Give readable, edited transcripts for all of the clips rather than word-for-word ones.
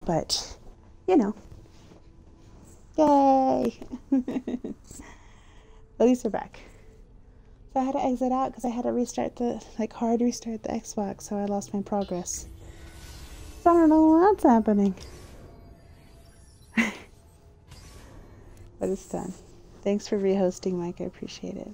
but you know, yay! At least we're back. So I had to exit out because I had to hard restart the Xbox, so I lost my progress. So I don't know what's happening. But it's done. Thanks for rehosting, Mike. I appreciate it.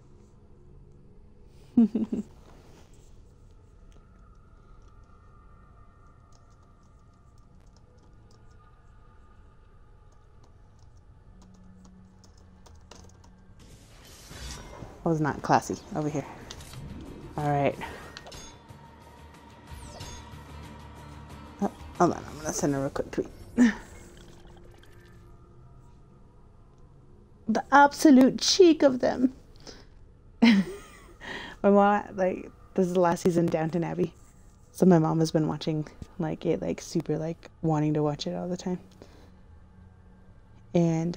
I was not classy. Over here. Alright. Oh, hold on. I'm going to send her a quick tweet. The absolute cheek of them. My mom, like, this is the last season of Downton Abbey. So my mom has been watching, like, it, like, super, like, wanting to watch it all the time. And,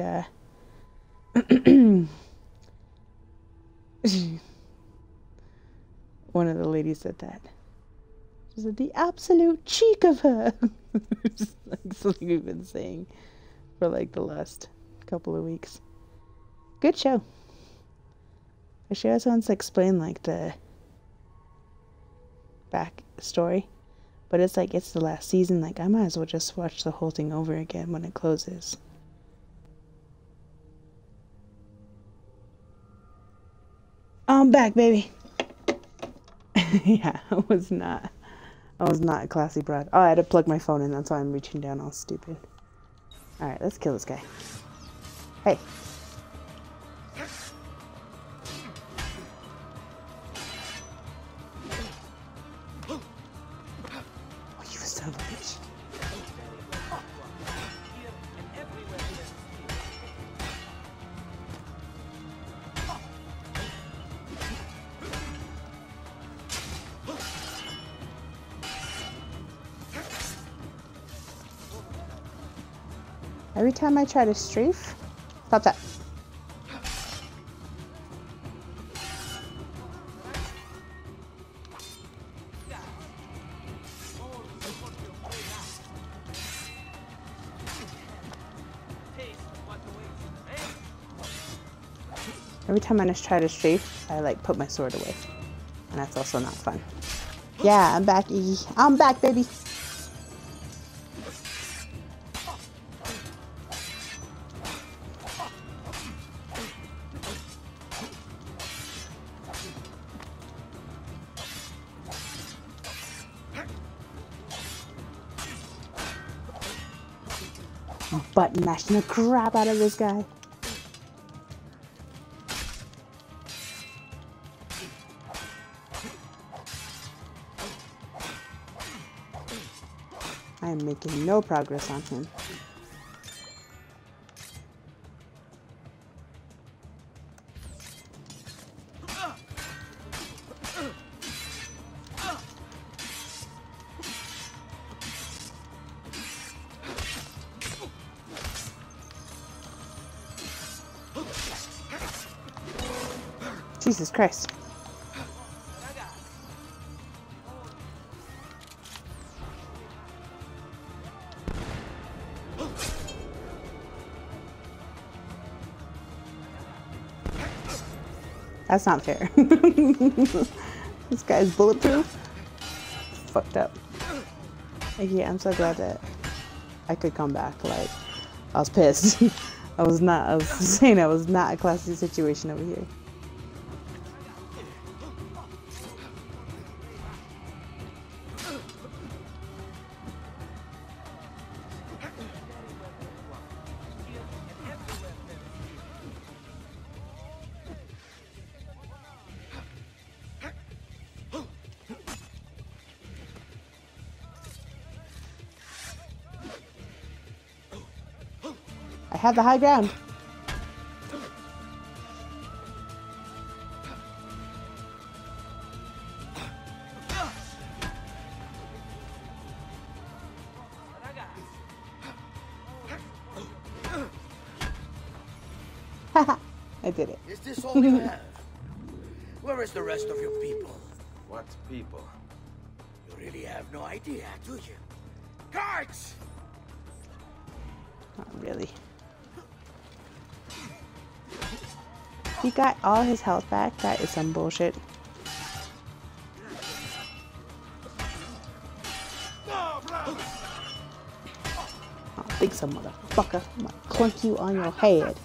one of the ladies said that. She said, the absolute cheek of her. Just like something we've been saying for like the last couple of weeks. Good show. The show also wants to explain like the back story. But it's like, it's the last season. Like, I might as well just watch the whole thing over again when it closes. I'm back, baby. Yeah, I was not a classy broad. Oh, I had to plug my phone in. That's why I'm reaching down all stupid. Alright, let's kill this guy. Hey. Oh, you son of a bitch. Every time I try to strafe, stop that. Every time I just try to strafe, I like put my sword away. And that's also not fun. Yeah, I'm back, Iggy. I'm back, baby. Button mashing the crap out of this guy. I am making no progress on him. Jesus Christ. That's not fair. This guy's bulletproof. Fucked up. Like, yeah, I'm so glad that I could come back. Like, I was pissed. I was saying I was not a classy situation over here. I have the high ground. Haha, I did it. Is this all you have? Where is the rest of your people? What people? You really have no idea, do you? Guards! Not really. He got all his health back. That is some bullshit. Oh, think so, motherfucker. I'm gonna clunk you on your head.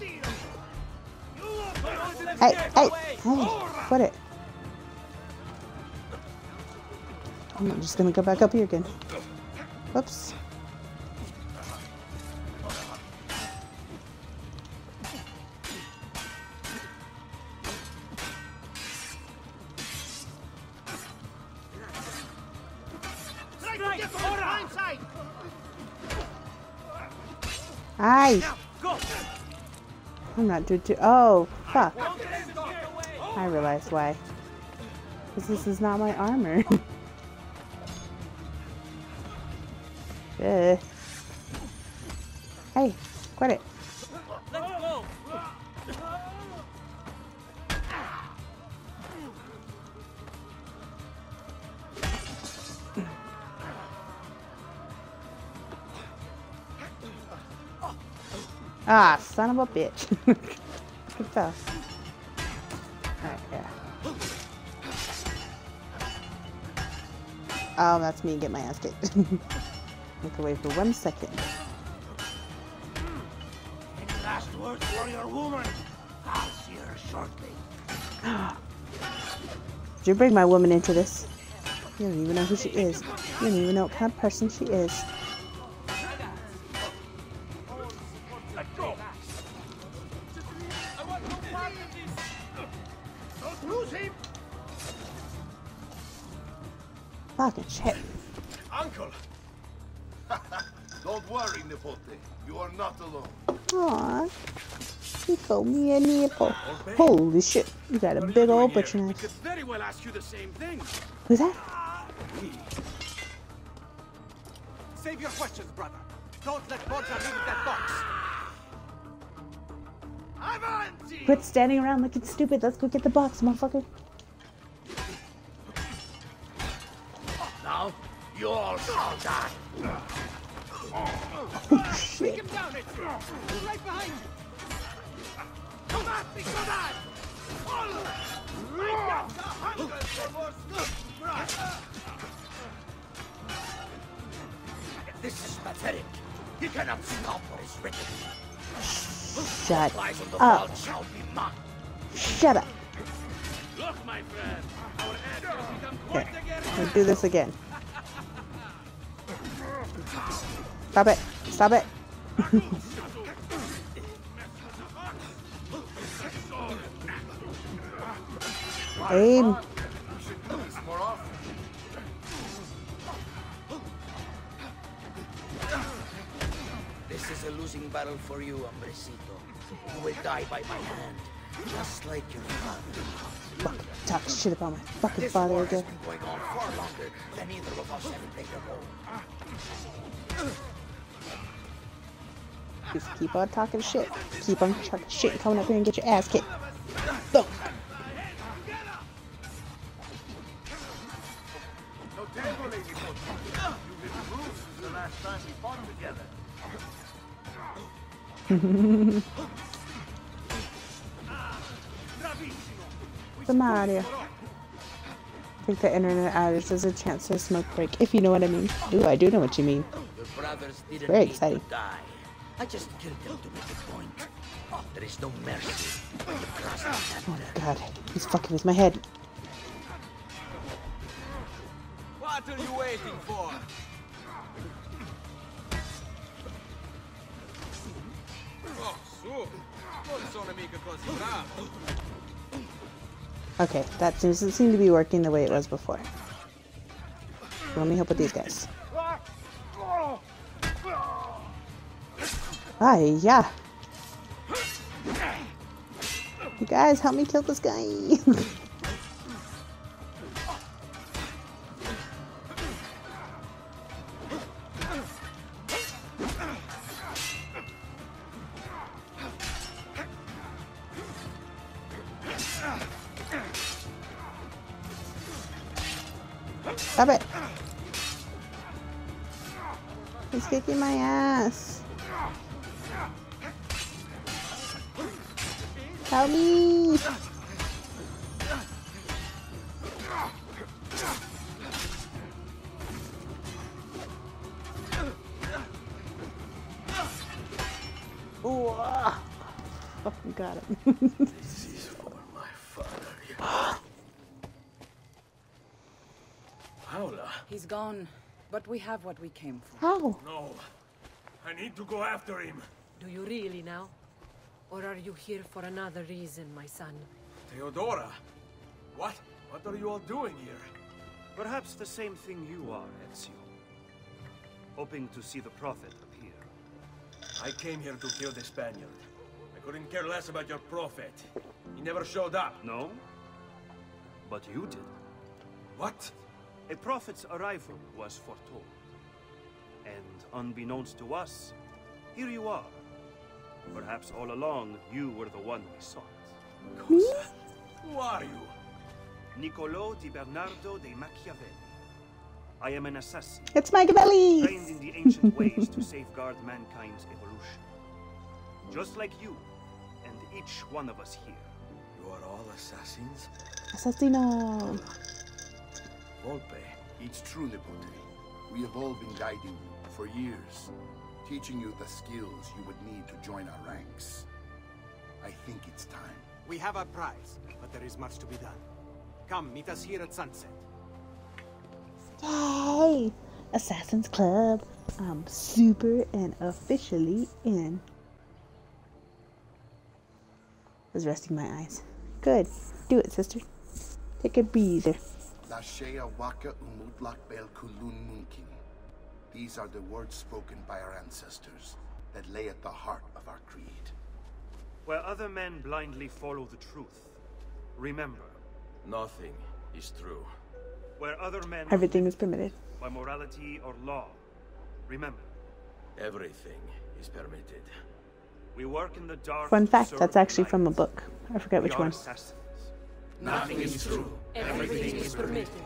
Hey, quit it. I'm just gonna go back up here again. Whoops. Aye. I'm not doing too. Oh, fuck. I realized why. Because this is not my armor. Hey, quit it. Let's go. Ah, son of a bitch. Good stuff. Alright, yeah. Oh, that's me get my ass kicked. Look away for 1 second. Any last words for your woman? I'll see her shortly. Did you bring my woman into this? You don't even know who she is. You don't even know what kind of person she is. Let go. I want no part of this. Don't lose him. Fucking shit. Uncle! Don't worry, Nipote. You are not alone. Aww. He called me a nipple. Holy shit. You got a big old butcher knife. Could very well ask you the same thing. Who's that? Save your questions, brother. Don't let Bodja leave with that box. Avanti! Quit standing around looking stupid. Let's go get the box, motherfucker. Now, you all shall die. Oh, shit. Take him down, it's right behind you. Come at me, come on! Right down to hunger for more stuff. This is pathetic. You cannot stop what is written. Shut Lies on the up. wall shall be mocked. Shut up. Look, my friend, our ass has become Here, quite again. we'll do this again. Stop it. Stop it. Aim. This is a losing battle for you, Hombrecito. You will die by my hand, just like your father. Fuck, talk shit about my fucking This father war again. has been going on far longer than either of us ever played a role. Just keep on talking shit. Keep on talking shit and coming up here and get your ass kicked. Boom. No tango, Lady Pote. You've improved since the last time we fought together. What's the matter? I think the internet outage is a chance for a smoke break, if you know what I mean. Ooh, I do know what you mean. Your brothers didn't Very need exciting. to die. I just killed them to make a point. Oh, there is no mercy when you cross the Oh line. my god, he's fucking with my head. What are you waiting for? Oh, su. Non sono mica così bravo. Okay, that doesn't seem to be working the way it was before. Let me help with these guys. Ah, yeah. You guys, help me kill this guy. Stop it. He's kicking my ass. Help me! Oh, fucking got it. This is for my father. Paula. He's gone, but we have what we came for. How? No. I need to go after him. Do you really now? Or are you here for another reason, my son? Theodora. What? What are you all doing here? Perhaps the same thing you are, Ezio. Hoping to see the Prophet appear. I came here to kill the Spaniard. I couldn't care less about your Prophet. He never showed up. No? But you did. What? A Prophet's arrival was foretold. And unbeknownst to us, here you are. Perhaps all along, you were the one we sought. Cosa? Who are you? Niccolo di Bernardo de Machiavelli. I am an assassin, It's Machiavelli! trained in the ancient ways to safeguard mankind's evolution. Just like you, and each one of us here. You are all assassins? Assassino! Volpe. It's true, Nipote. We have all been guiding you for years, teaching you the skills you would need to join our ranks. I think it's time. We have our prize, but there is much to be done. Come, meet us here at sunset. Yay! Assassin's Club. I'm super and officially in. I was resting my eyes. Good. Do it, sister. Take a breather. La Shea Waka Umutlak Bel Kulun Munkin. These are the words spoken by our ancestors that lay at the heart of our creed. Where other men blindly follow the truth, remember, Nothing is true. where other men Everything is permitted. by morality or law, remember, Everything is permitted. we work in the dark. Fun to fact, serve that's the actually from a light. book. I forget We which are one. assassins. Nothing is true. Everything is permitted.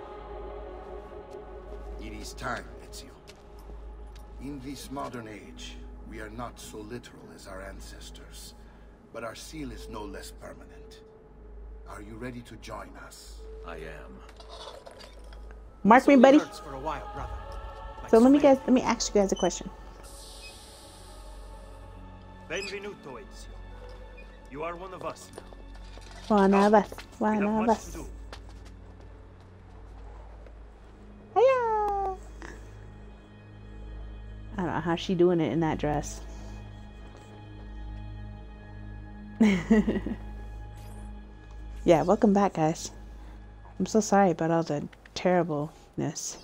It is time, Ezio. In this modern age, we are not so literal as our ancestors, but our seal is no less permanent. Are you ready to join us? I am. Mark me, This buddy. only hurts for a while, brother. Like So let many. me ask you guys a question. Benvenuto, Ezio. You are one of us now. One of us. We One have of much us. to do. Hiya! I don't know how she doing it in that dress. Yeah, welcome back, guys. I'm so sorry about all the terribleness.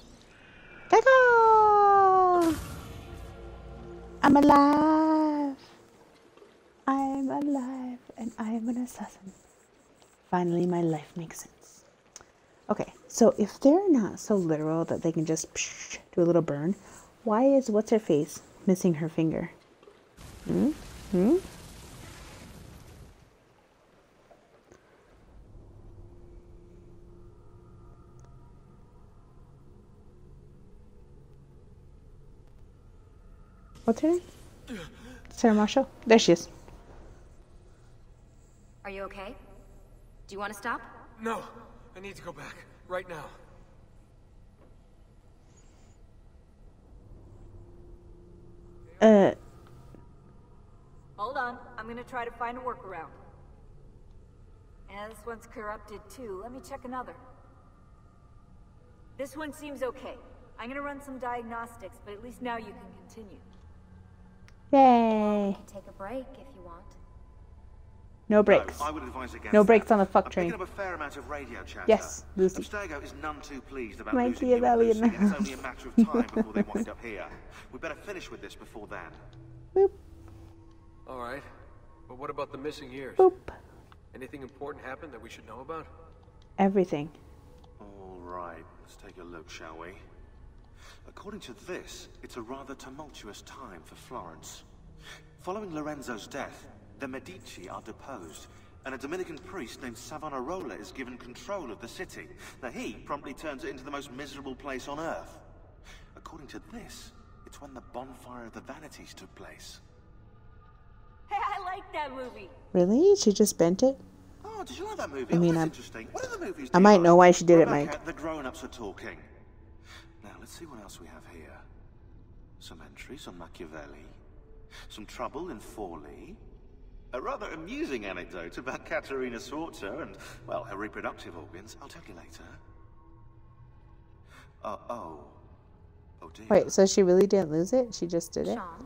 Caw-caw! I'm alive! I'm alive, and I am an assassin. Finally, my life makes sense. Okay, so if they're not so literal that they can just do a little burn, why is what's-her-face missing her finger? What's her name? Sarah Marshall? There she is. Are you okay? Do you want to stop? No, I need to go back. Right now. Hold on, I'm gonna try to find a workaround. And this one's corrupted too. Let me check another. This one seems okay. I'm gonna run some diagnostics, but at least now you can continue. Yay! Take a break if you want. No breaks. No, I would advise against No breaks that. on the fuck I'm train. picking up a fair amount of radio chatter. Yes, Lucy. Abstergo is none too pleased about Mikey losing you and and Ellie Lucy, in the and it's house. only a matter of time before they wind up here. We better finish with this before then. Boop, All right. But what about the missing years? boop. Anything important happened that we should know about? Everything. All right, let's take a look, shall we? According to this, it's a rather tumultuous time for Florence. Following Lorenzo's death, the Medici are deposed, and a Dominican priest named Savonarola is given control of the city. Now he promptly turns it into the most miserable place on earth. According to this, it's when the bonfire of the Vanities took place. Hey, I like that movie. Really? She just bent it? Oh, did you like that movie? I mean, that's interesting. What are the movies? I might know why she did it, Rebecca, Mike. The grown-ups are talking. Now, let's see what else we have here. Some entries on Machiavelli. Some trouble in Forlì. A rather amusing anecdote about Katerina Sforza and, well, her reproductive organs. I'll tell you later. Oh dear. Wait, so she really didn't lose it? She just did it? Sean.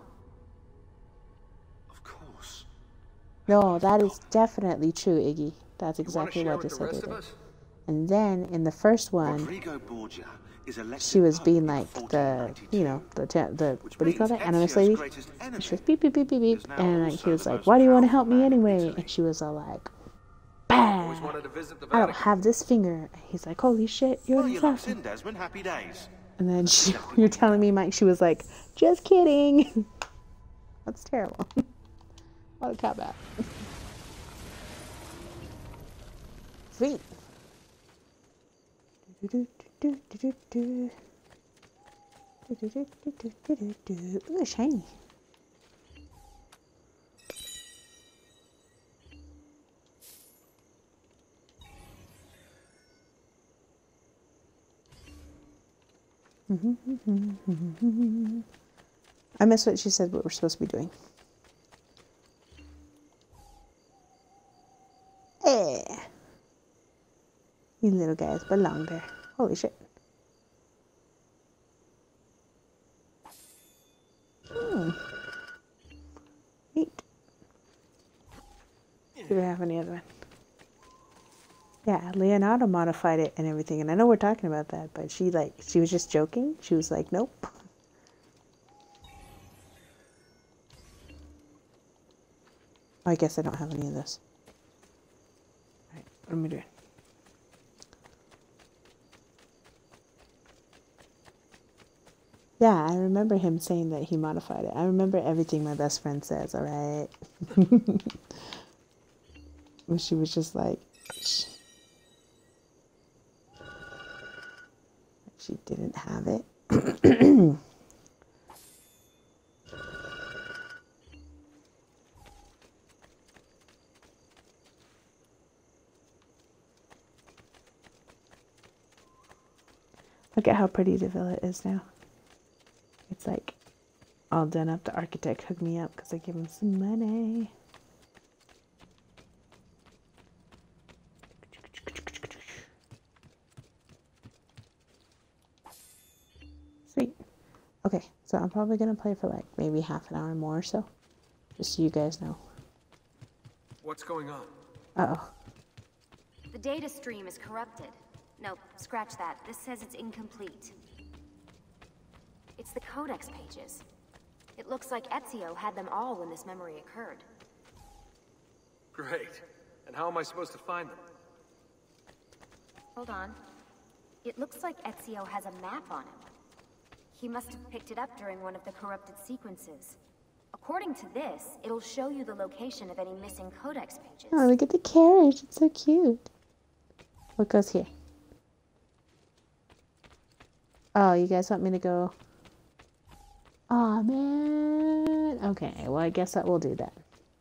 Of course. No, that is definitely true, Iggy. That's exactly what they said they did. And then in the first one, Rodrigo Borgia is she was being like the, you know, the what do you call that? Animus lady? And she was beep, beep, beep, beep, beep. And like, he was like, why do you want to help me anyway? And she was all like, bam! I don't have this finger. And he's like, holy shit, you're an assassin. Desmond, happy days. And then you're telling me, Mike, she was like, just kidding. That's terrible. What a cop out. Sweet. Ooh, shiny. I missed what she said what we're supposed to be doing. Eh. You little guys belong there. Holy shit. Neat. Do we have any other one? Yeah, Leonardo modified it and everything, and I know we're talking about that, but she was just joking. She was like, nope. I guess I don't have any of this. Alright, what am I doing? Yeah, I remember him saying that he modified it. I remember everything my best friend says, alright? When she was just like... She didn't have it. Look at how pretty the villa is now. It's like all done up. The architect hooked me up because I gave him some money. Sweet. Okay, so I'm probably going to play for like maybe half an hour more or so. Just so you guys know. What's going on? Uh-oh. The data stream is corrupted. Nope, scratch that. This says it's incomplete. It's the codex pages. It looks like Ezio had them all when this memory occurred. Great. And how am I supposed to find them? Hold on. It looks like Ezio has a map on him. He must have picked it up during one of the corrupted sequences. According to this, it'll show you the location of any missing codex pages. Oh, look at the carriage. It's so cute. What goes here? Oh, you guys want me to go? Oh man. Okay, well I guess that will do that.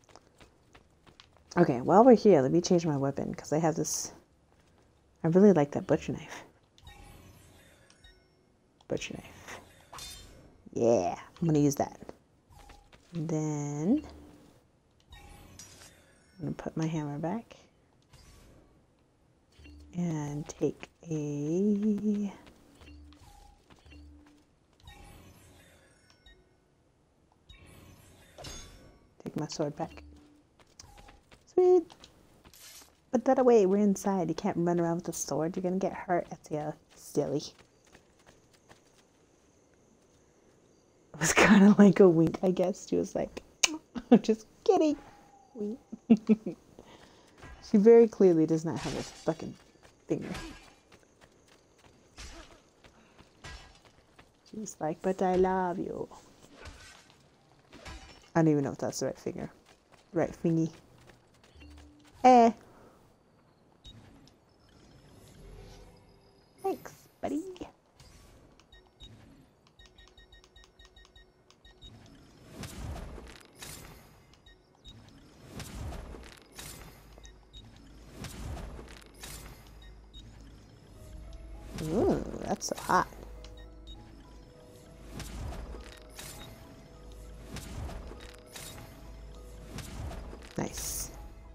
Okay, while we're here, let me change my weapon because I have this. I really like that butcher knife. Butcher knife. Yeah, I'm gonna use that. And then I'm gonna put my hammer back and take a. Take my sword back. Sweet. Put that away. We're inside. You can't run around with a sword. You're gonna get hurt. That's silly. It was kind of like a wink, I guess. She was like, I'm just kidding. Wink. She very clearly does not have a fucking finger. She's like, but I love you. I don't even know if that's the right finger. Right thingy. Eh. Thanks, buddy. Ooh, that's so hot. Nice.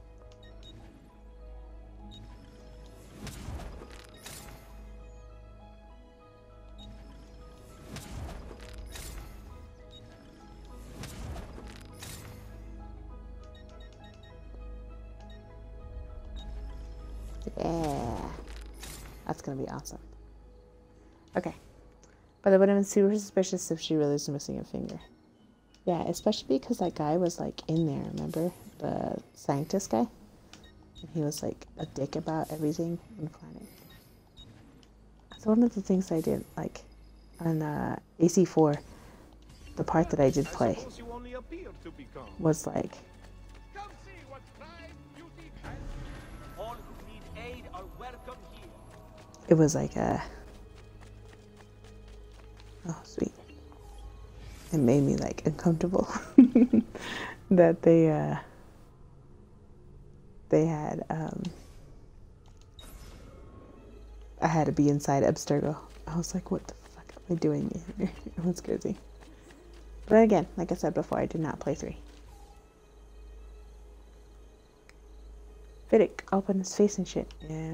Yeah. That's gonna be awesome. Okay. But I would have been super suspicious if she really was missing a finger. Yeah, especially because that guy was like in there, remember? The scientist guy? And he was like a dick about everything on the planet. So one of the things I did like on AC4, the part that I did play was like it was like a oh sweet. It made me like uncomfortable that they had I had to be inside Abstergo. I was like, what the fuck am I doing in here? It was crazy. But again, like I said before, I did not play 3. Vidic, open his face and shit. Yeah.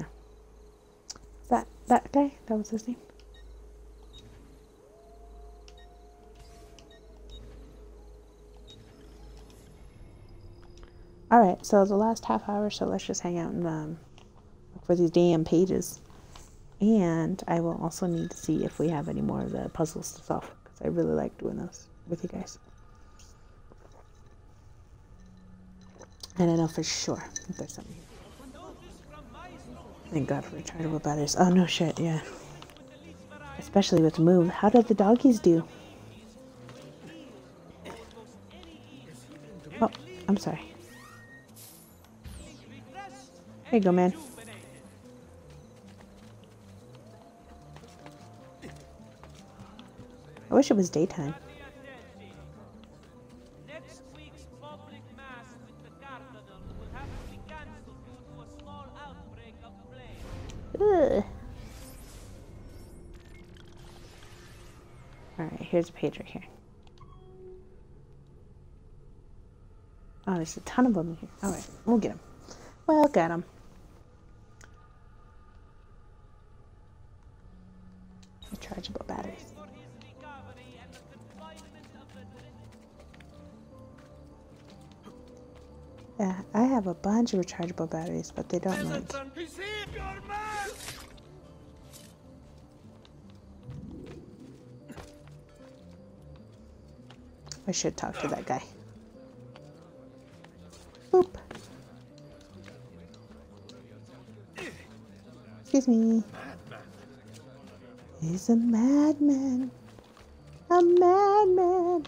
That guy? That was his name? Alright, so the last half hour, so let's just hang out and look for these damn pages. And I will also need to see if we have any more of the puzzles to solve, because I really like doing those with you guys. And I know for sure if there's something here. Thank God for rechargeable batteries. Oh, no shit, yeah. Especially with the move. How did the doggies do? Oh, I'm sorry. There you go, man. I wish it was daytime. Next week's public mass with the Carnevale will have to be cancelled due to a small outbreak of plague. Alright, here's a page right here. Oh, there's a ton of them here. Alright, we'll get them. We'll get them. Rechargeable batteries. Yeah, I have a bunch of rechargeable batteries, but they don't like. I should talk to that guy. Boop. Excuse me. He's a madman. A madman.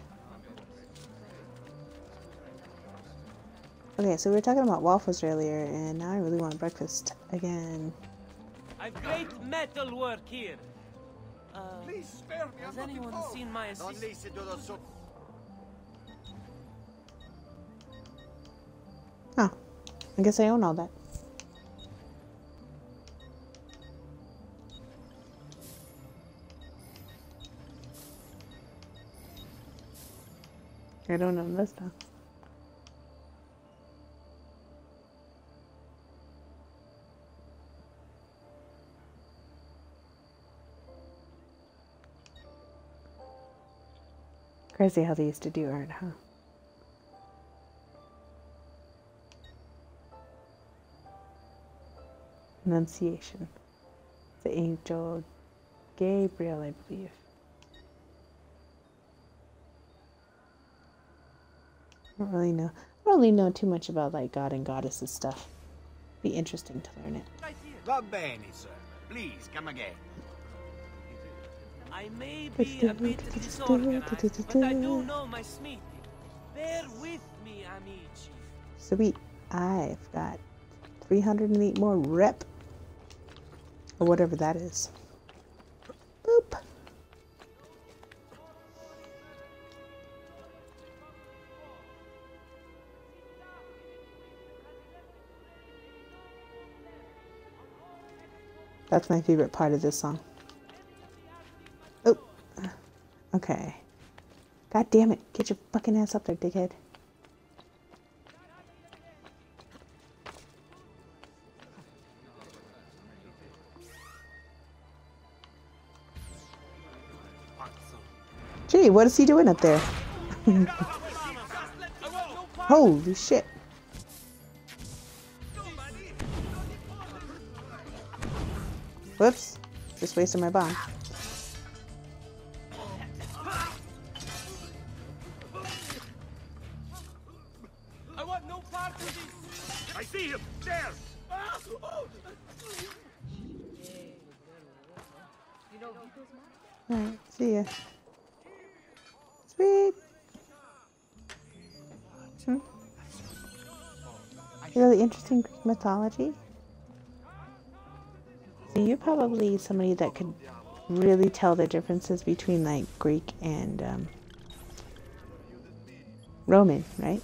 Okay, so we were talking about waffles earlier, and now I really want breakfast again. I've great metal work here. Please spare me. Has anyone seen my assistant? Oh, I guess I own all that. I don't own this though. Crazy how they used to do art, huh? Annunciation. The angel Gabriel, I believe. I don't really know too much about like God and goddesses stuff. Be interesting to learn it. Va bene, sir. Please, come again. I may be a bit disorganized, but I do know my smithing. Bear with me, amici. Sweet. I've got 308 more rep. Or whatever that is. Boop. That's my favorite part of this song. Okay. God damn it. Get your fucking ass up there, dickhead. Gee, what is he doing up there? Holy shit. Whoops. Just wasted my bomb. I want no part of this. I see him! There! Alright, see ya. Sweet. Really interesting Greek mythology. So you're probably somebody that could really tell the differences between like Greek and Roman, right?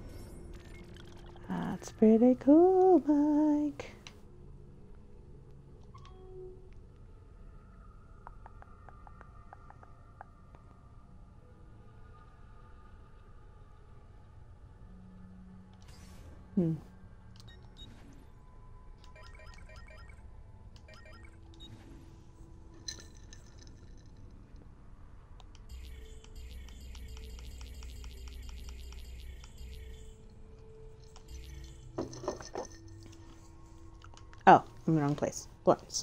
That's pretty cool, Mike. Oh, I'm in the wrong place. Florence.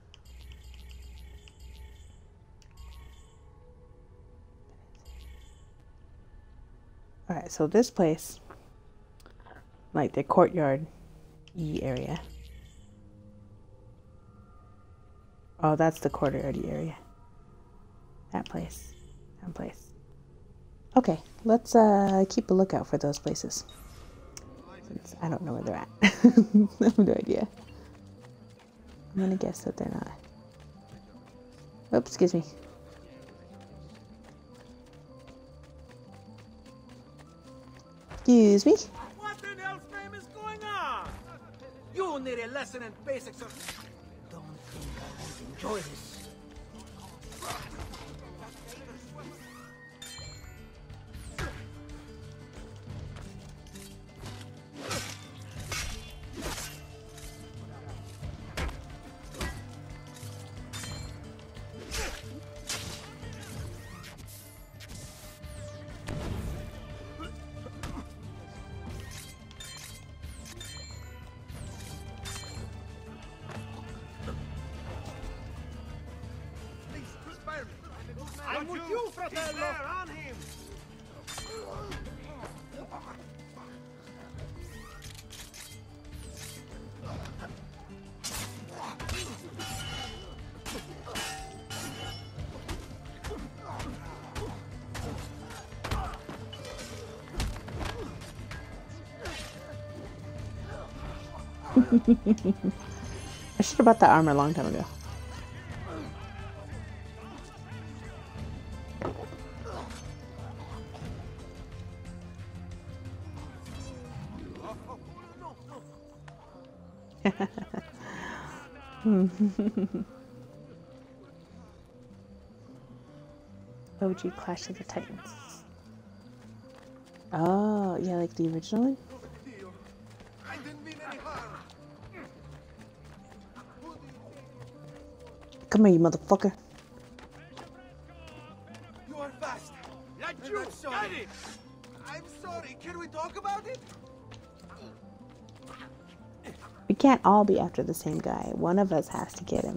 Alright, so this place, like the courtyard-y area. Oh, that's the courtyard-y area. That place. That place. Okay, let's keep a lookout for those places. Since I don't know where they're at. I have no idea. I'm gonna guess that they're not. Oops, excuse me. Excuse me. What in hell's name is going on? You need a lesson in basics of... Don't think I won't enjoy this. I'm with you, fratello! On him! I should have bought that armor a long time ago. OG Clash of the Titans. Oh, yeah, like the original one? Come here, you motherfucker. You are fast. Like you! I'm sorry. Got it! I'm sorry. Can we talk about it? We can't all be after the same guy. One of us has to get him.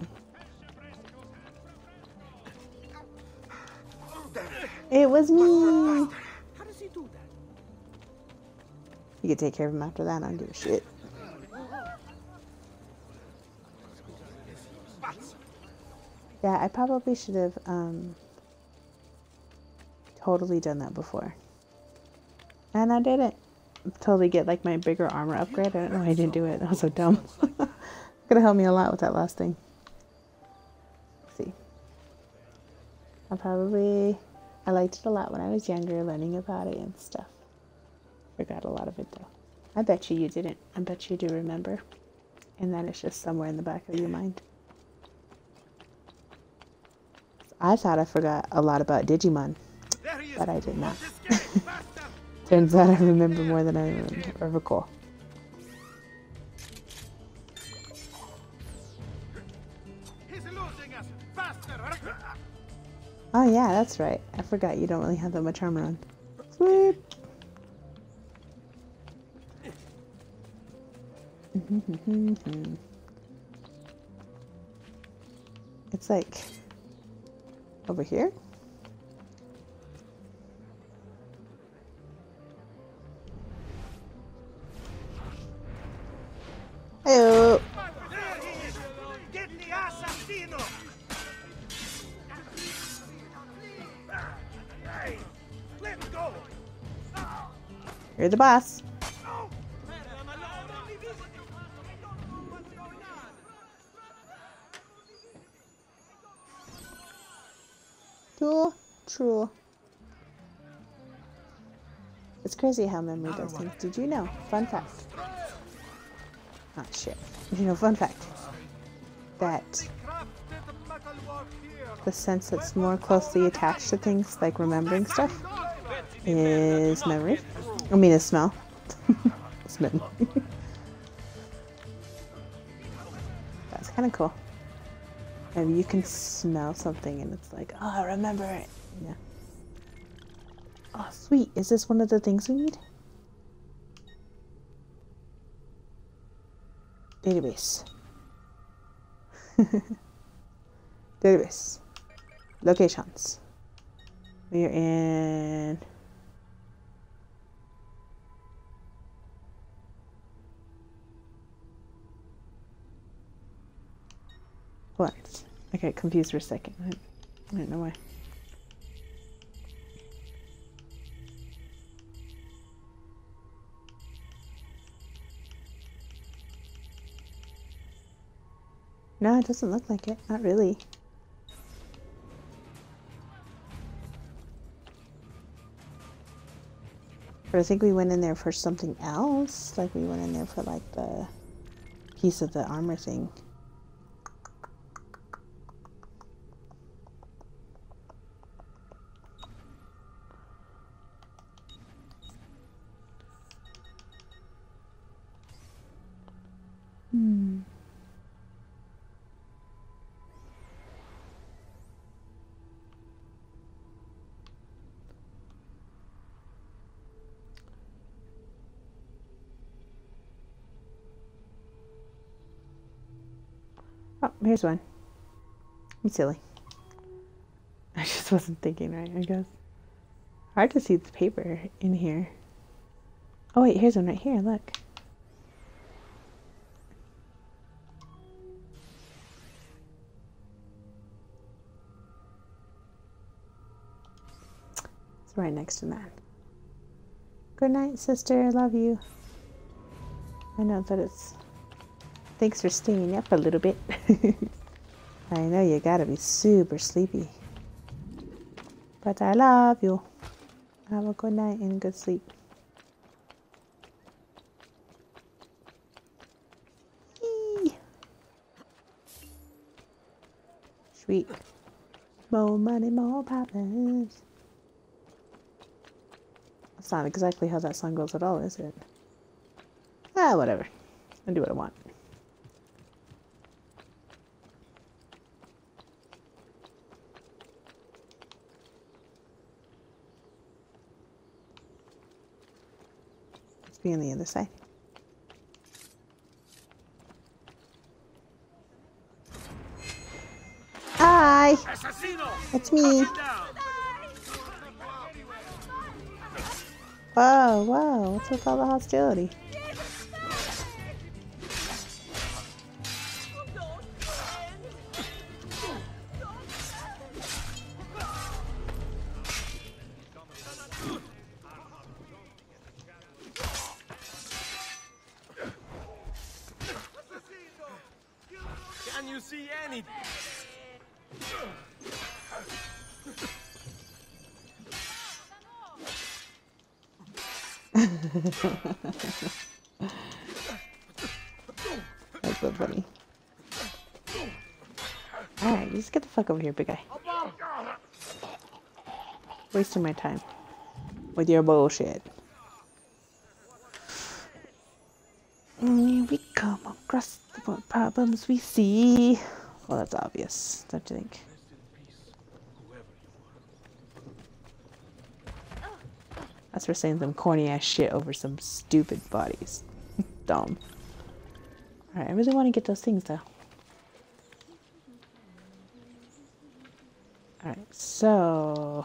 It was me. How does he do that? You can take care of him after that. I don't give a shit. Yeah, I probably should have totally done that before. And I didn't. Totally get like my bigger armor upgrade. I don't know why I didn't do it. That was so dumb. Could have helped me a lot with that last thing. Let's see. I liked it a lot when I was younger, learning about it and stuff. Forgot a lot of it though. I bet you didn't. I bet you do remember. And that is just somewhere in the back of your mind. I thought I forgot a lot about Digimon, but I did not. Turns out I remember more than I recall. Oh yeah, that's right. I forgot you don't really have that much armor on. Sweet. It's like over here. Hello. You're the boss. True. It's crazy how memory does things. Did you know? Fun fact. Oh shit. Did you know, fun fact, that the sense that's more closely attached to things, like remembering stuff, is memory. I mean, is smell. Smell. That's kind of cool. Maybe you can smell something and it's like, oh, I remember it. Yeah. Oh, sweet. Is this one of the things we need? Database. Database. Locations. We're in... What? I got confused for a second. I don't know why. No, it doesn't look like it. Not really. But I think we went in there for something else. Like we went in there for like the piece of the armor thing. Oh, here's one. I'm silly. I just wasn't thinking right, I guess. Hard to see the paper in here. Oh wait, here's one right here, look. It's right next to that. Good night, sister. Love you. I know that it's... Thanks for staying up a little bit. I know you gotta be super sleepy. But I love you. Have a good night and good sleep. Eee. Sweet. More money, more problems. That's not exactly how that song goes at all, is it? Ah, whatever. I do what I want. Let's be on the other side. Hi! It's me. Whoa, whoa, what's with all the hostility? Can you see anything? That's so funny. Alright, just get the fuck over here, big guy. Wasting my time with your bullshit. We come across what problems we see. Well, that's obvious, don't you think? That's for saying some corny ass shit over some stupid bodies. Dumb. Alright, I really want to get those things though. Alright, so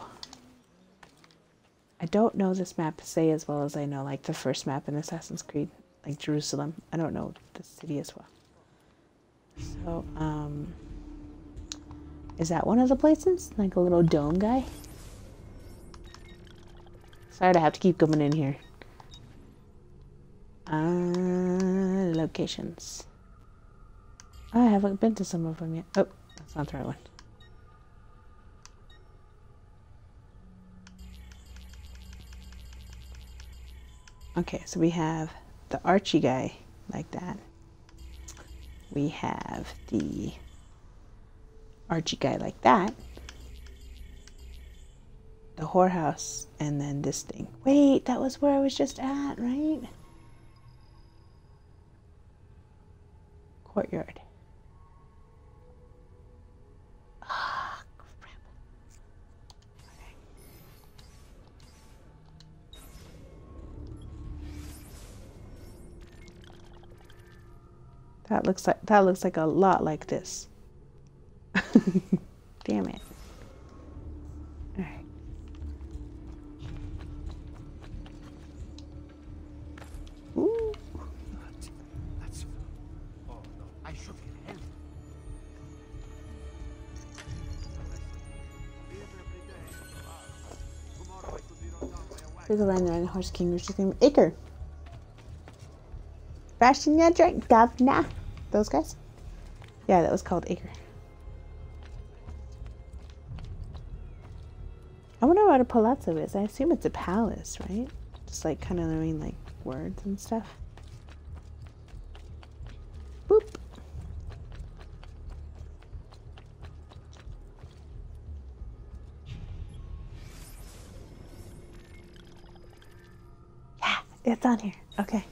I don't know this map say as well as I know like the first map in Assassin's Creed, like Jerusalem. I don't know the city as well. So, is that one of the places? Like a little dome guy? Sorry to have to keep coming in here. Locations. I haven't been to some of them yet. Oh, that's not the right one. Okay, so we have the Archie guy like that. We have the Archie guy like that. The whorehouse, and then this thing. Wait, that was where I was just at, right? Courtyard. Ah, crap. Okay. That looks like a lot like this. Damn it. All right. Ooh. That's... Oh no, I should get help. There's a land and horse king, which is named Acre. Fashion your drink, governor. Those guys? Yeah, that was called Acre. I wonder what a palazzo is. I assume it's a palace, right? Just like kind of knowing like words and stuff. Boop. Yeah, it's on here. Okay.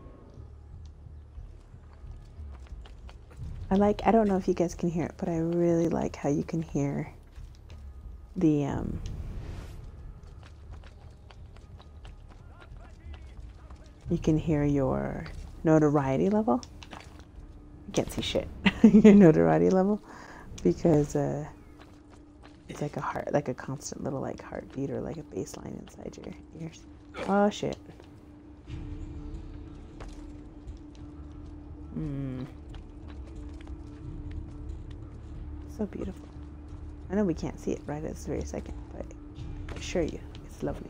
I don't know if you guys can hear it, but I really like how you can hear the, you can hear your notoriety level. You can't see shit. Your notoriety level, because it's like a heart, like a constant little like heartbeat or like a bass line inside your ears. Oh shit. So beautiful. I know we can't see it right at this very second, but I assure you, it's lovely.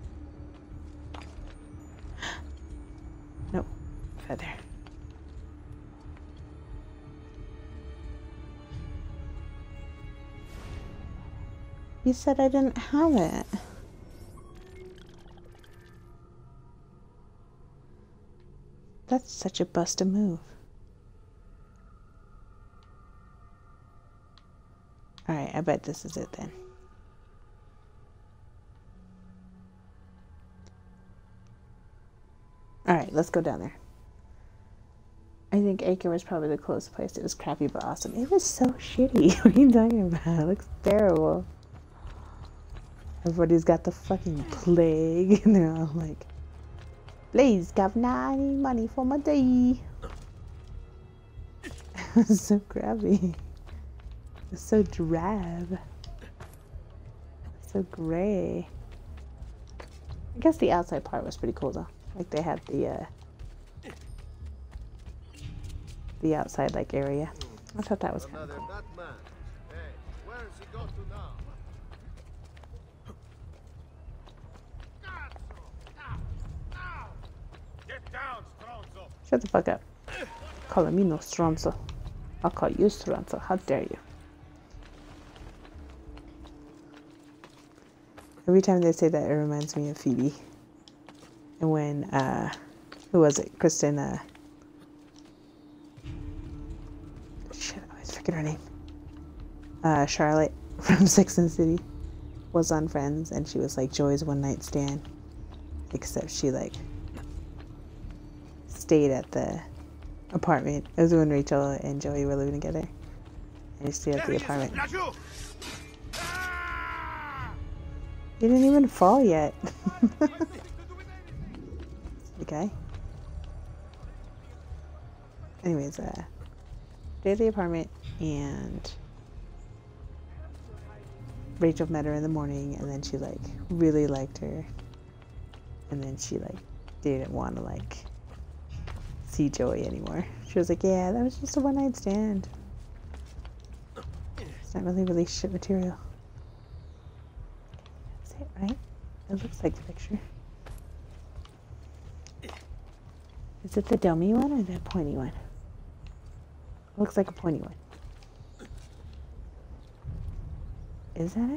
Nope, feather. You said I didn't have it. That's such a bust move. Alright, I bet this is it then. Alright, let's go down there. I think Acre was probably the closest place. It was crappy but awesome. It was so shitty. What are you talking about? It looks terrible. Everybody's got the fucking plague and they're all like, please, governor, I need money for my day. It's so crappy. It's so drab. So gray. I guess the outside part was pretty cool though. Like they had the outside like area. I thought that was kind of cool. Hey, where does he go to now? Get down, Stronzo! Shut the fuck up. Calling me no Stronzo. I'll call you Stronzo. How dare you? Every time they say that, it reminds me of Phoebe. And when, who was it? Kristen, shit, I always forget her name. Charlotte from Sex and the City. was on Friends, and she was like Joey's one night stand, except she like stayed at the apartment. It was when Rachel and Joey were living together, and she stayed at the apartment. He didn't even fall yet. Okay. Anyways, stayed at the apartment, and Rachel met her in the morning, and then she like really liked her, and then she like didn't want to like see Joey anymore. She was like, yeah, that was just a one night stand. It's not really relationship material. That's it, right? It looks like the picture. Is it the dummy one or the pointy one? It looks like a pointy one. Is that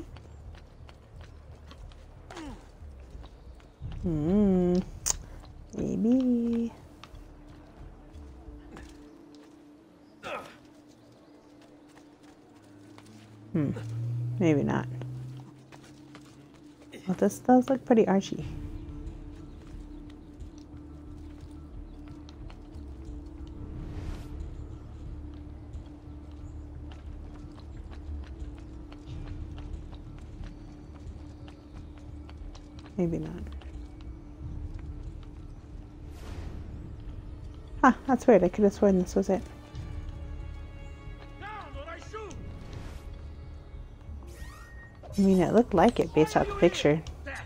it? Maybe. Maybe not. Well, this does look pretty archy. Maybe not. Huh, that's weird. I could have sworn this was it. I mean, it looked like it based off the picture.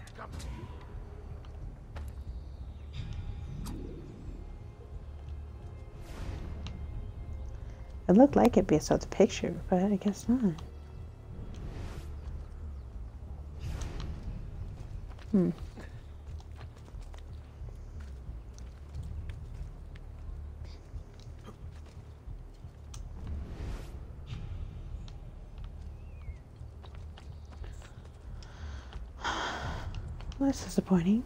It looked like it based off the picture, but I guess not. Well, that's disappointing.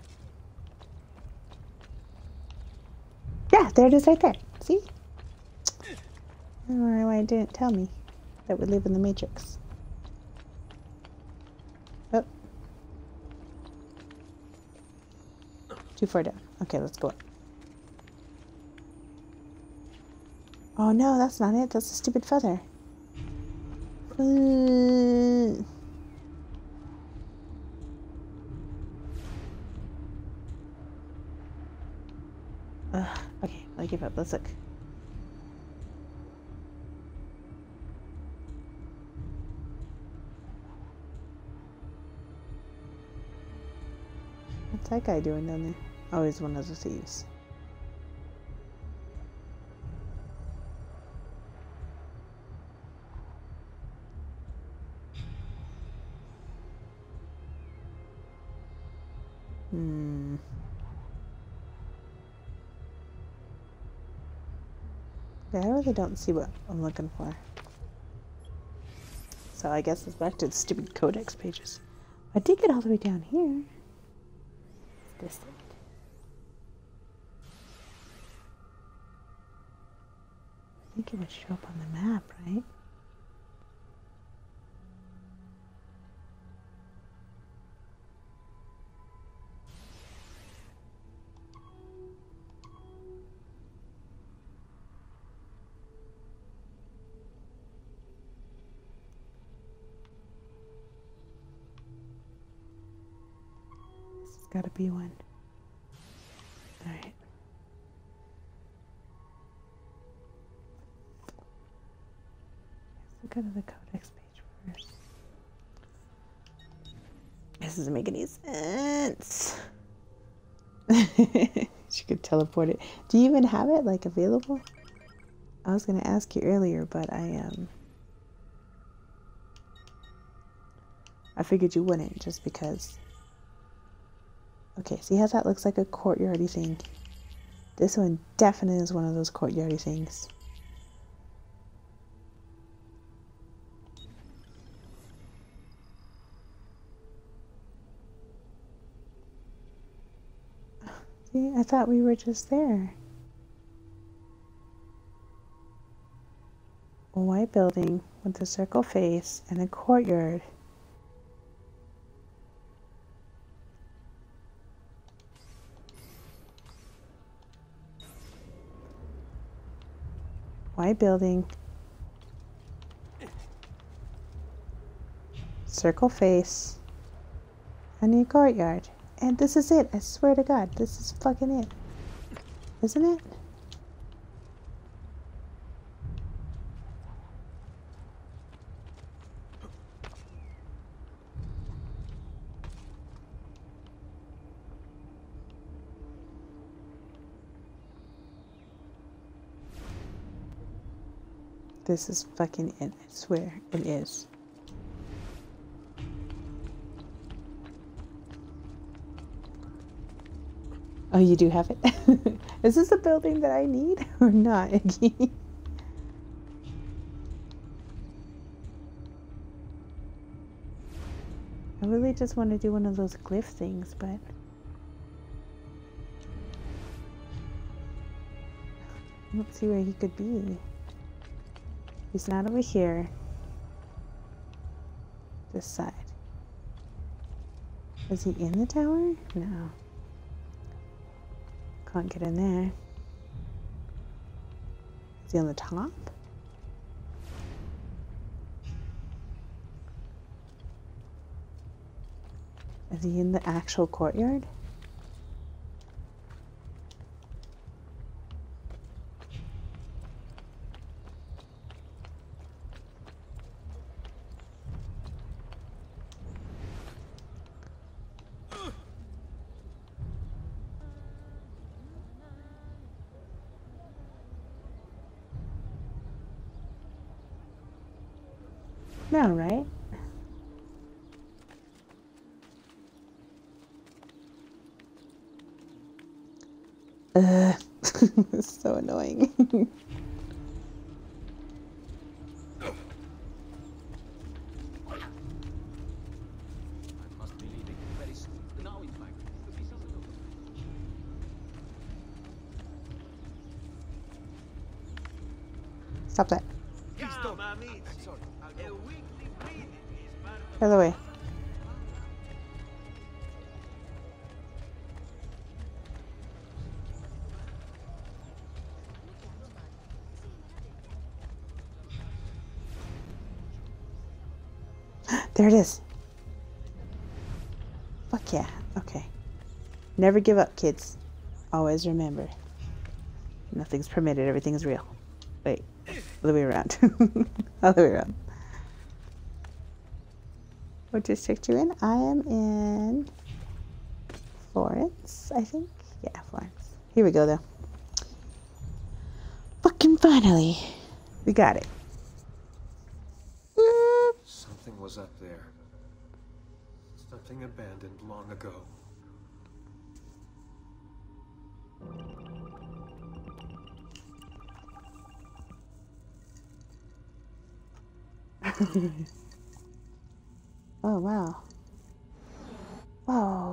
Yeah, there it is right there. See? I don't know why it didn't tell me that we live in the Matrix. Oh. Too far down. Okay, let's go up. Oh no, that's not it. That's a stupid feather. Okay, I give up. Let's look. What's that guy doing down there? Oh, he's one of the thieves. Yeah, I really don't see what I'm looking for. So I guess it's back to the stupid codex pages. I did get all the way down here. Is this it? I think it would show up on the map, right? Gotta be one. Alright. Let's go to the codex page first. This doesn't make any sense. She could teleport it. Do you even have it like available? I was gonna ask you earlier, but I figured you wouldn't just because. Okay, see how that looks like a courtyardy thing? This one definitely is one of those courtyardy things. See, I thought we were just there. A white building with a circle face and a courtyard. White building. Circle face. A new courtyard. And this is it. I swear to God, this is fucking it. Isn't it? This is fucking it. I swear it is. Oh, you do have it? Is this the building that I need or not, Iggy? I really just want to do one of those glyph things, but I don't see where he could be. He's not over here. This side. Is he in the tower? No. Can't get in there. Is he on the top? Is he in the actual courtyard? No, right? It's so annoying. Stop that. By the way. There it is. Fuck yeah. Okay. Never give up, kids. Always remember. Nothing's permitted. Everything's real. Wait. Other way around. Other way around. What district you in? I am in Florence, I think. Yeah, Florence. Here we go, though. Fucking finally. We got it. Something was up there. Something abandoned long ago. Oh, wow. Whoa.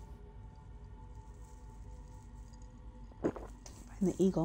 Find the eagle.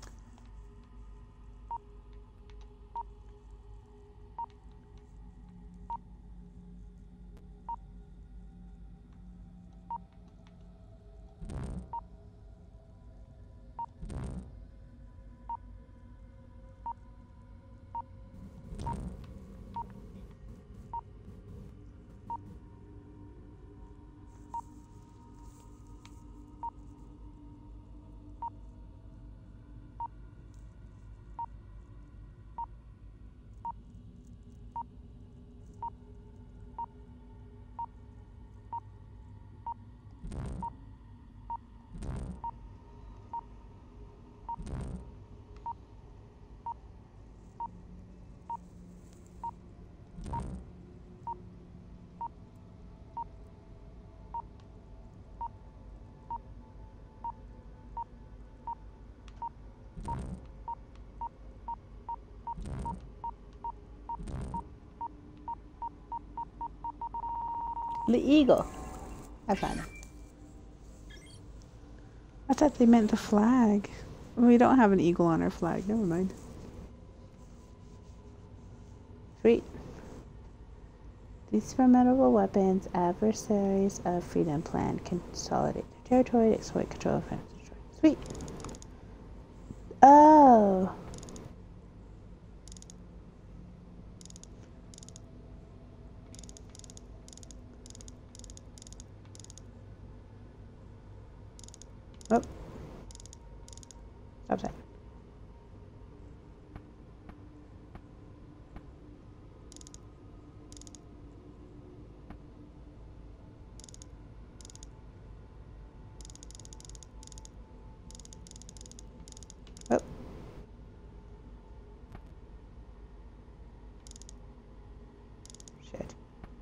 The eagle. I found it. I thought they meant the flag. We don't have an eagle on our flag. Never mind. Sweet. These formidable weapons, adversaries of freedom, plan consolidate their territory, exploit, control, offense, destroy. Sweet. Oh. Oh. Stop that. Oh. Shit.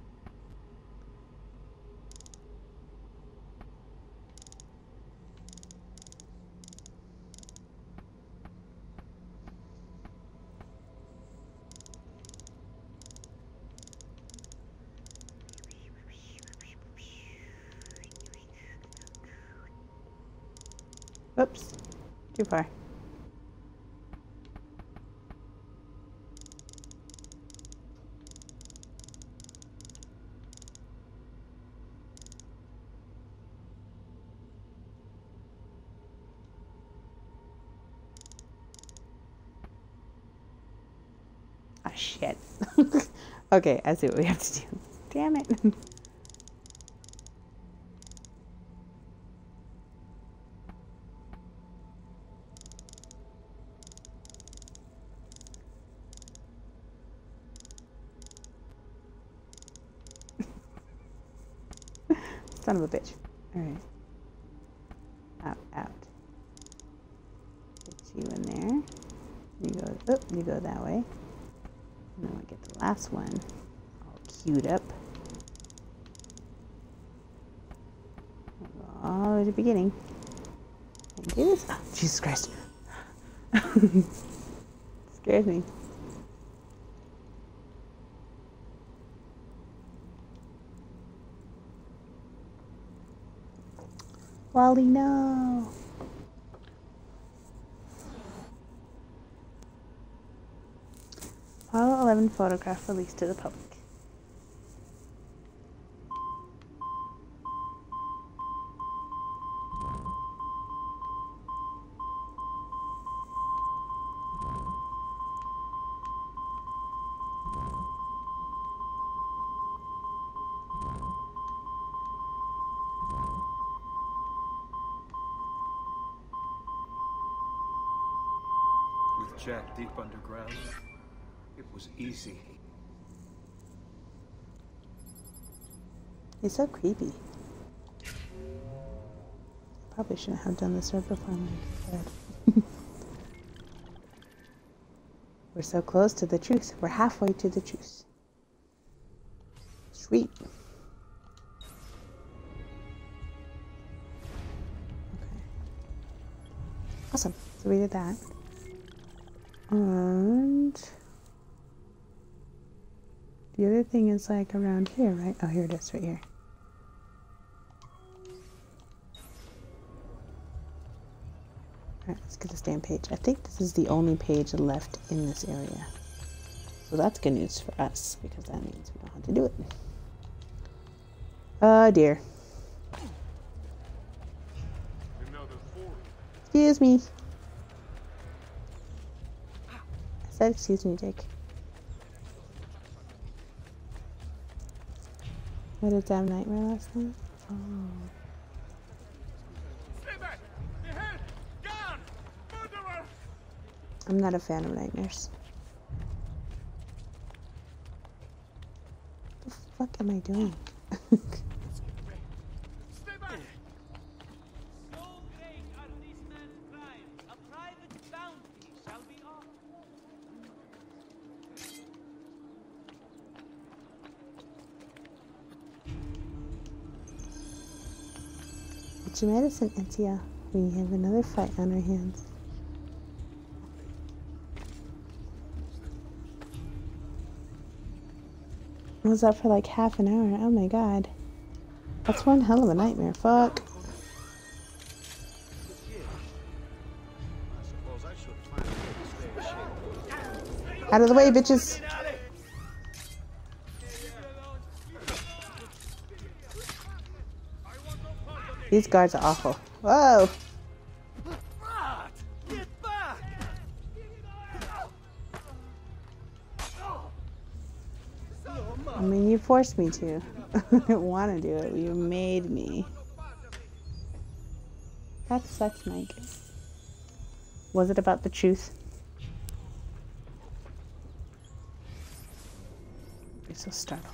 Oops. Too far. Ah, shit. Okay, I see what we have to do. Damn it. Son of a bitch. Alright. Out. Get you in there. You go that way. And then we get the last one all queued up. All the way to the beginning. And do this. Oh, Jesus Christ. Scared me. Wally, no. Apollo 11 photograph released to the public. With Jack deep underground, it was easy. He's so creepy. Probably shouldn't have done this right before my bed. We're so close to the truth. We're halfway to the truth. Sweet. Okay. Awesome. So we did that. And the other thing is like around here, right? Oh, here it is, right here. Alright, let's get this damn page. I think this is the only page left in this area. So that's good news for us, because that means we don't have to do it. Oh dear. Excuse me. I said excuse me, Jake. What did that nightmare last night? Oh. I'm not a fan of nightmares. What the fuck am I doing? Get your medicine, Etia. We have another fight on our hands. I was up for like half an hour. Oh my god. That's one hell of a nightmare. Fuck. Out of the way, bitches. These guards are awful. Whoa. I mean, you forced me to. I didn't want to do it. You made me. That sucks, Mike. Was it about the truth? You're so startled.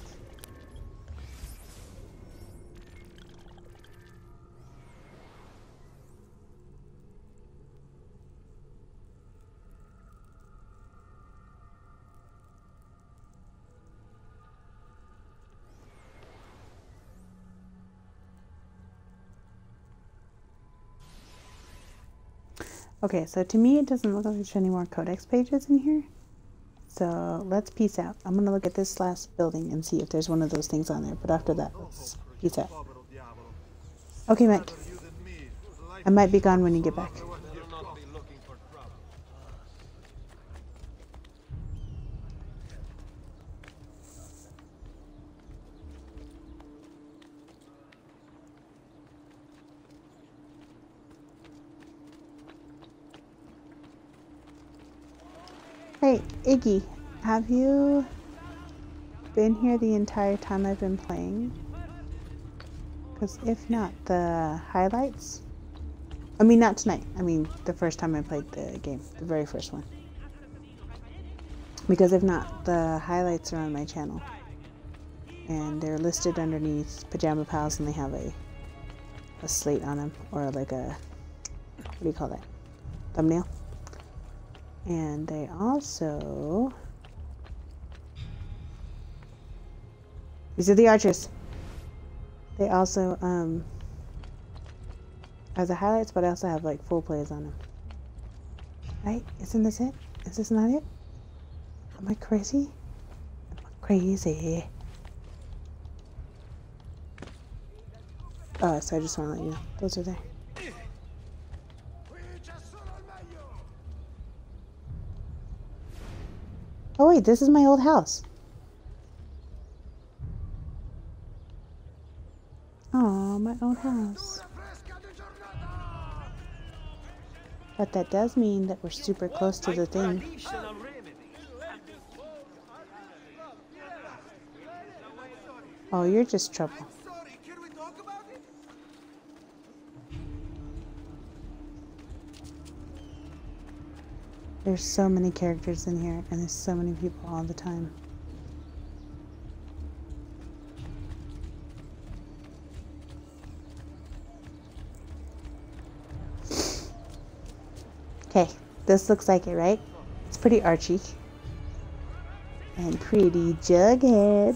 Okay, so to me it doesn't look like there's any more codex pages in here. So let's peace out. I'm gonna look at this last building and see if there's one of those things on there. But after that, let's peace out. Okay, Mike. I might be gone when you get back. Hey, Iggy, have you been here the entire time I've been playing? Because if not, the highlights... I mean, not tonight. I mean, the first time I played the game. The very first one. Because if not, the highlights are on my channel. And they're listed underneath Pajama Pals, and they have a slate on them. Or like a... what do you call that? Thumbnail? And they also... these are the archers. They also, as the highlights, but I also have like full plays on them. Right? Isn't this it? Is this not it? Am I crazy? Am I crazy? Oh, so I just want to let you know. Those are there. Oh wait, this is my old house. Oh, my old house. But that does mean that we're super close to the thing. Oh, you're just trouble. There's so many characters in here, and there's so many people all the time. Okay, this looks like it, right? It's pretty Archie. And pretty Jughead.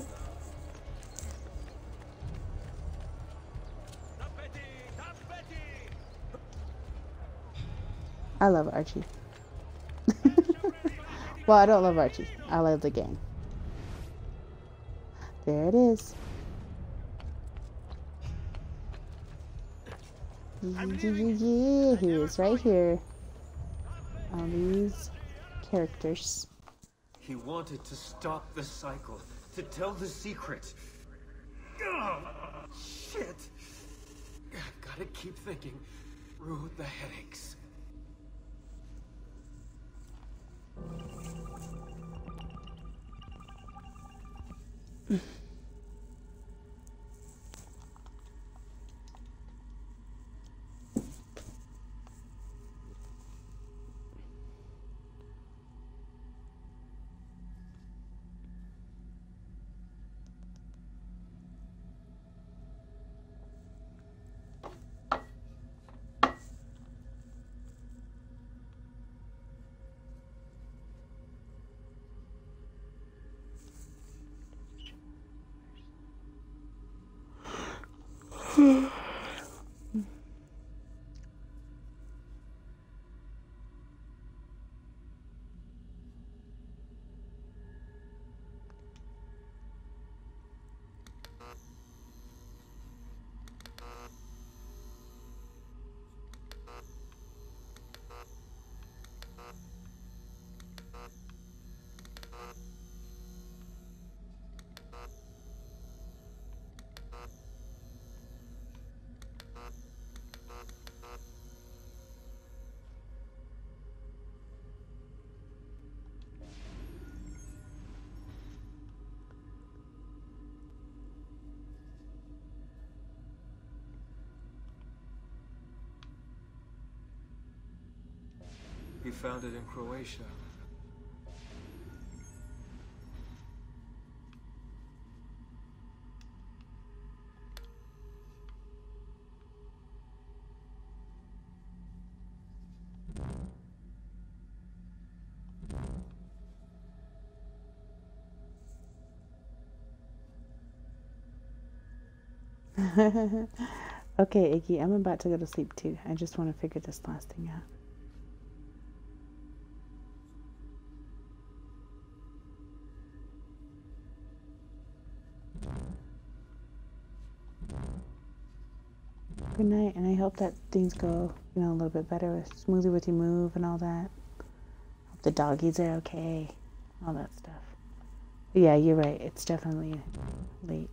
I love Archie. Well, I don't love Archie. I love the gang. There it is. Yeah, he is right here. All these characters. He wanted to stop the cycle, to tell the secret. Ugh, shit! I've gotta keep thinking. Rude the headaches. He found it in Croatia. Okay, Iggy, I'm about to go to sleep too. I just want to figure this last thing out. Good night, and I hope that things go, a little bit better, smoothly with your move and all that. Hope the doggies are okay, all that stuff. But yeah, you're right. It's definitely late.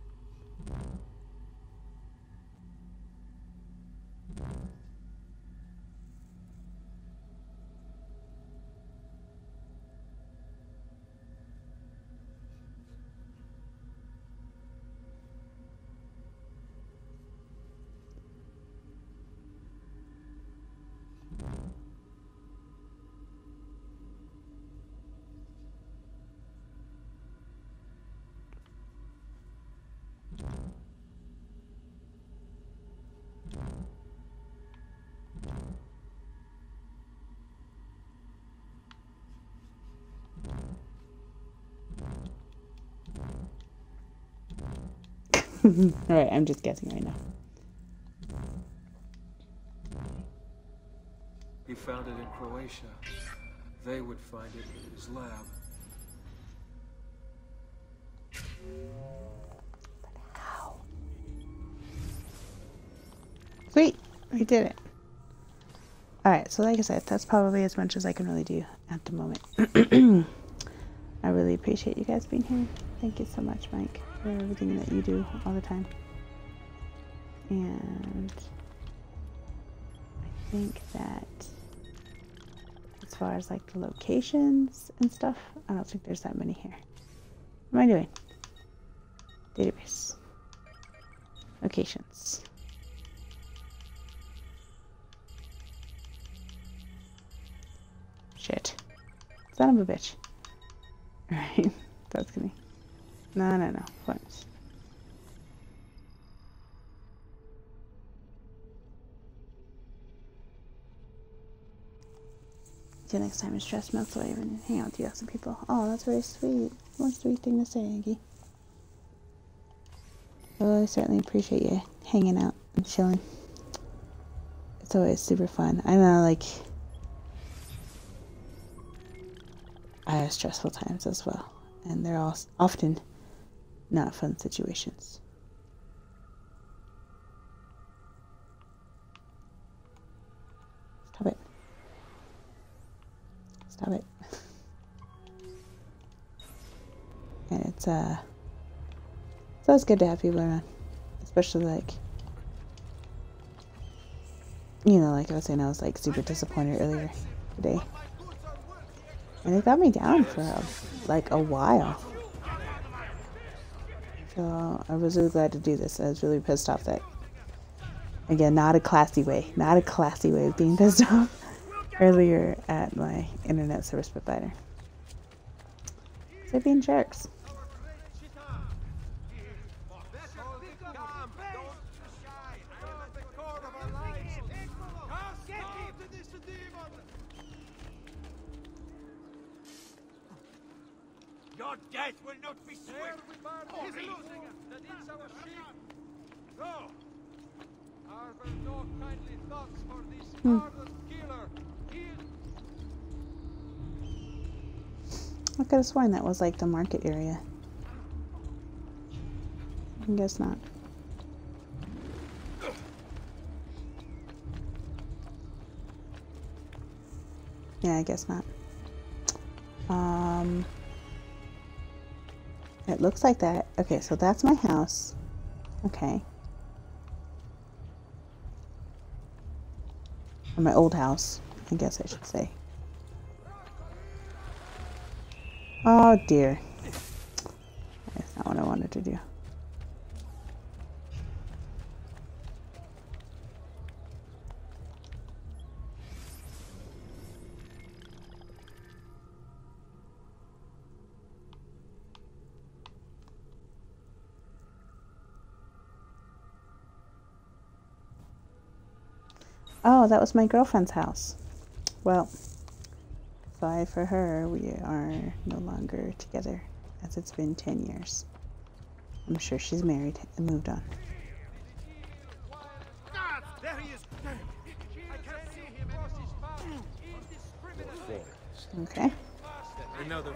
Alright, I'm just guessing right now. He found it in Croatia. They would find it in his lab. How? Sweet! We did it. Alright, so like I said, that's probably as much as I can really do at the moment. I really appreciate you guys being here. Thank you so much, Mike, for everything that you do all the time. And I think that as far as like the locations and stuff, I don't think there's that many here. What am I doing? Database. Locations. Shit. Son of a bitch. Alright. That's gonna... No. Points. Until next time, stress melts away and hang out with you awesome people. Oh, that's very sweet. What a sweet thing to say, Aggie. Well, I certainly appreciate you hanging out and chilling. It's always super fun. I know, like, I have stressful times as well, and they're all often not fun situations. Stop it. Stop it. And it's always good to have people around, especially like, like I was saying, I was like super disappointed earlier today, and it got me down for like a while. So I was really glad to do this. I was really pissed off that, again, not a classy way of being pissed off earlier at my internet service provider. They're being jerks. Your death will not be swift. He's losing us. That is our ship. No. Harbor no kindly thoughts for this heartless killer. I could have sworn that was like the market area. I guess not. Yeah, I guess not. It looks like that. Okay, so that's my house. Okay. Or my old house, I guess I should say. Oh dear. That's not what I wanted to do. Oh, that was my girlfriend's house. Well, sorry for her. We are no longer together, as it's been 10 years. I'm sure she's married and moved on. There he is! I can't see him across his path. Indiscriminately. Okay. Another.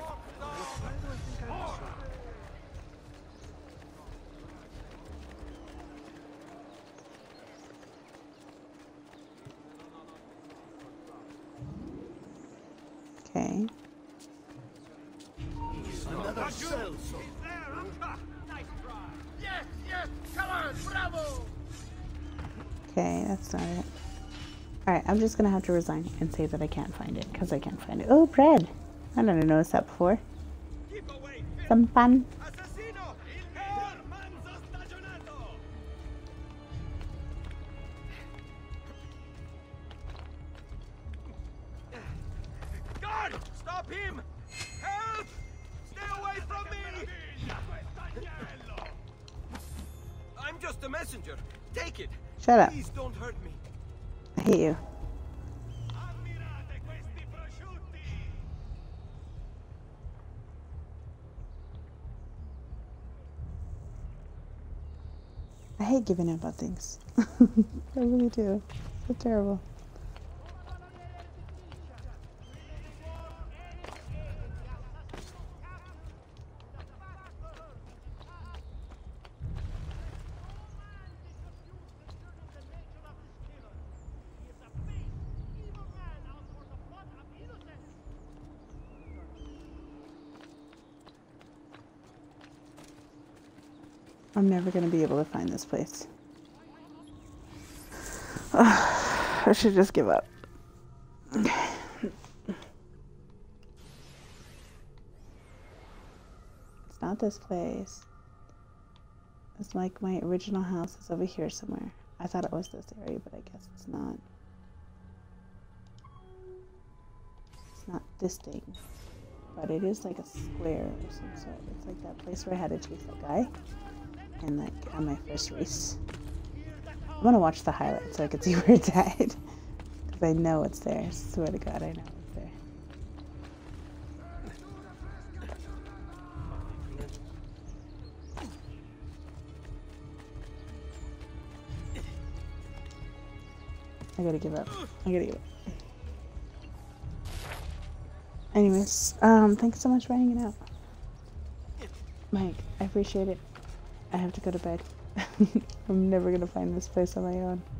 Okay. Another cell. Yes, yes! Come on, bravo! Okay, that's not it. Alright, I'm just gonna have to resign and say that I can't find it, because I can't find it. Oh, bread! I never noticed that before. Some fun. Guard! Stop him! Help! Stay away from me! I'm just a messenger. Take it. Shut up. Please don't hurt me. I hate you. I hate giving up on things. I really do. So terrible. I'm never going to be able to find this place. I should just give up. It's not this place. It's like my original house is over here somewhere. I thought it was this area, but I guess it's not. It's not this thing. But it is like a square of some sort. It's like that place where I had to chase that guy. And like on my first race. I'm gonna watch the highlights so I can see where it's at. Because I know it's there. I swear to God, I know it's there. I gotta give up. I gotta give up. Anyways, thanks so much for hanging out. Mike, I appreciate it. I have to go to bed. I'm never gonna find this place on my own.